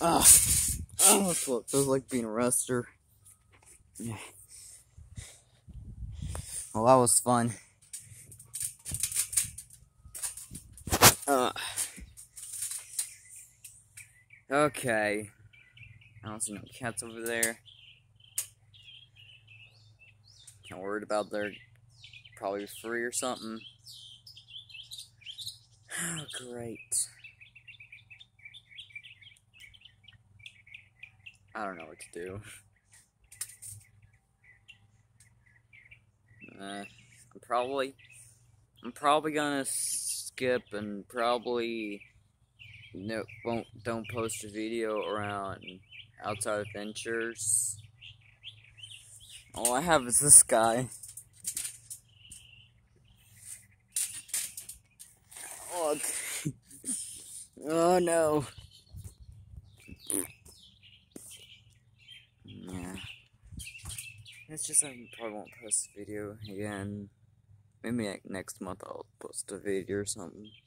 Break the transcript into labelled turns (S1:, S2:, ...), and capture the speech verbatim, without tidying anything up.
S1: Ugh. Oh, that's what it feels like being a wrestler. Yeah. Well, that was fun. Uh, okay. I don't see no cats over there. Not worried about their probably free or something. Oh, great. I don't know what to do. Uh, I'm probably, I'm probably gonna skip and probably no won't don't post a video around Outside Adventures. All I have is this guy. Oh, oh no. Yeah. It's just I probably won't post a video again. Maybe next month I'll post a video or something.